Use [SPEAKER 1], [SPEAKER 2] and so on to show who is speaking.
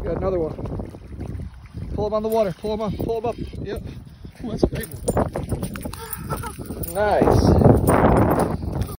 [SPEAKER 1] got another one. Pull him on the water. Pull him up. Yep. Ooh, that's a big one. Nice.